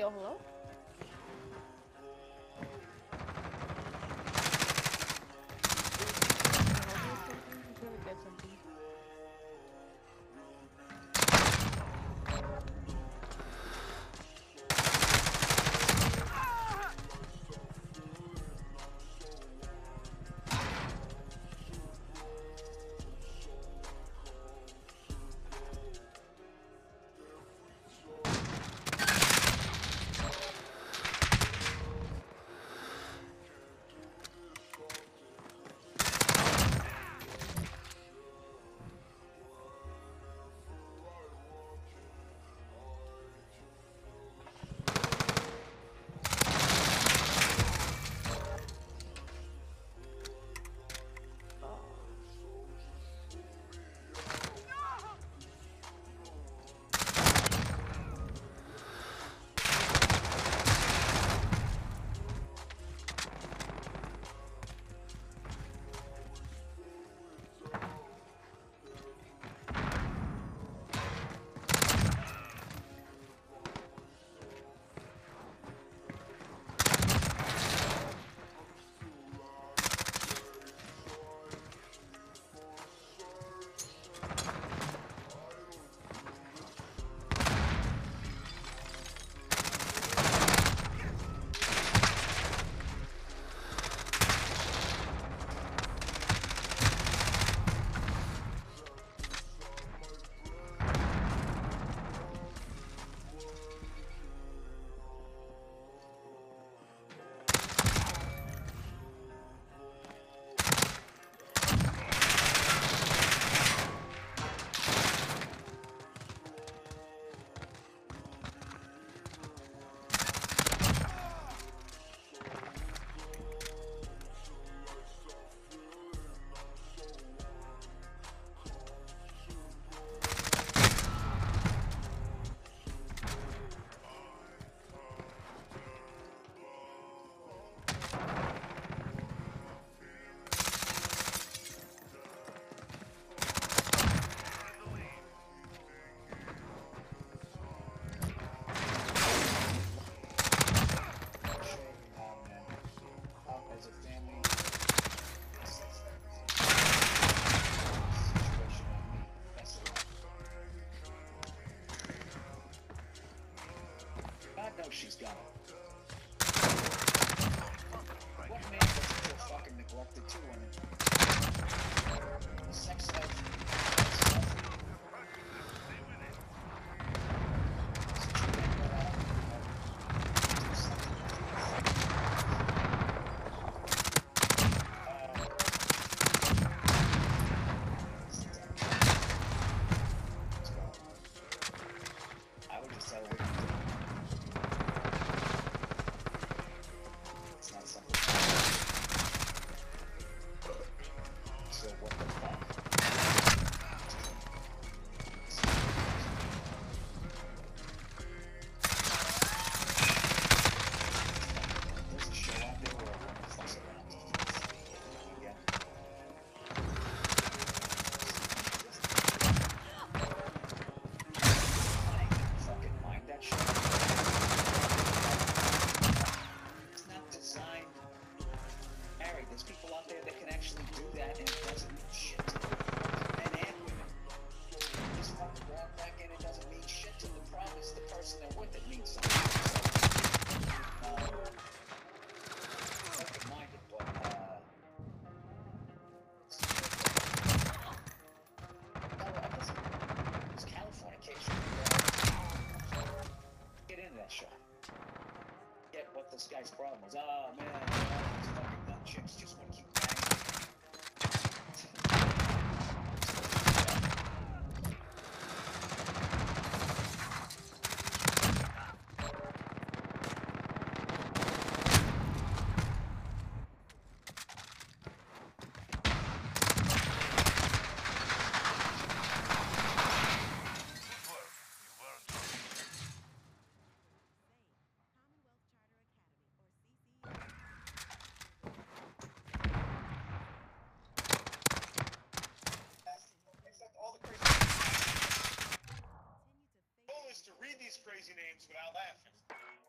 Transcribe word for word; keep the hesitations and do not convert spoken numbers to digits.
yo, hello? I'm trying to get something. She's got it. What man doesn't feel fucking neglected too when it sex life stuff? I would just tell her. So what the fuck? There's a show out there where everyone fucks around. Yeah. Fucking mind that shit. It's not designed. Harry, there's people out there that can actually do that and it doesn't mean shit to them. Men and women. This fucking walk back and it doesn't mean shit to them. The problem is the person they're with it means something. So, um, open-minded, but, uh... no, I guess it's Californication. Get into that shit. Get what this guy's problem was. Oh, man, these fucking nut chicks just want to keep banging. To read these crazy names without laughing.